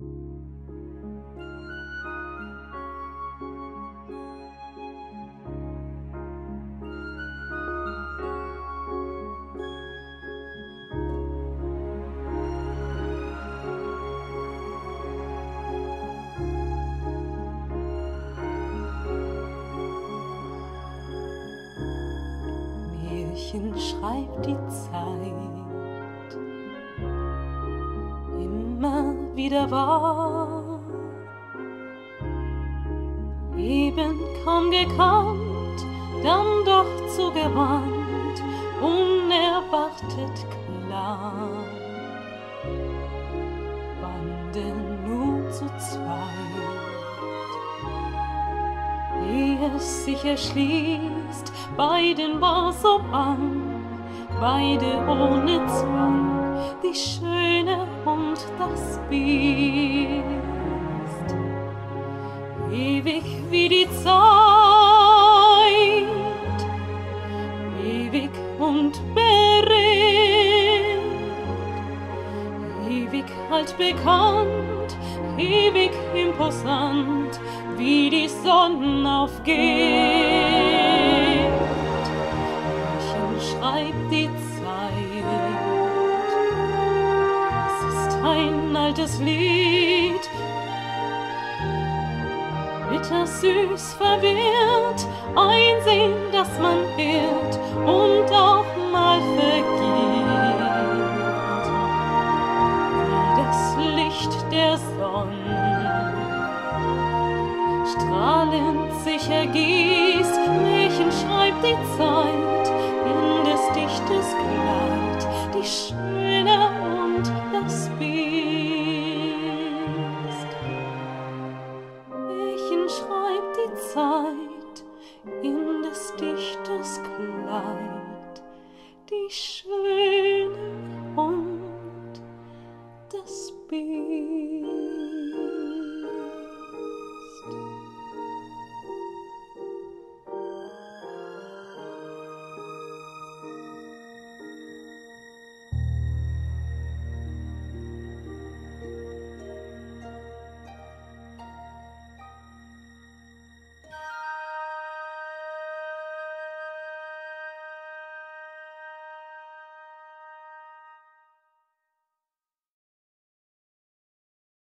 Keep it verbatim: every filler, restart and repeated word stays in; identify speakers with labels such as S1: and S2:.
S1: Märchen schreibt die Zeit immer wieder wahr, eben kaum gekannt, dann doch zugewandt, unerwartet klar. Wandeln nun zu zweit, ehe es sich erschließt, beiden war so bang, beide ohne Zwang, die Schöne und das Biest. Ewig wie die Zeit, ewig und beredt, ewig altbekannt, ewig imposant, wie die Sonne aufgeht. Märchen schreibt die Zeit, es ist ein altes Lied, bittersüß verwirrt, einsehen, dass man irrt und auch mal vergeht, wie das Licht der Sonne strahlend sich ergießt. Märchen schreibt die Zeit in des Dichters Kleid, die Schöne und das Biest. Märchen schreibt die Zeit in des Dichters Kleid, die Schöne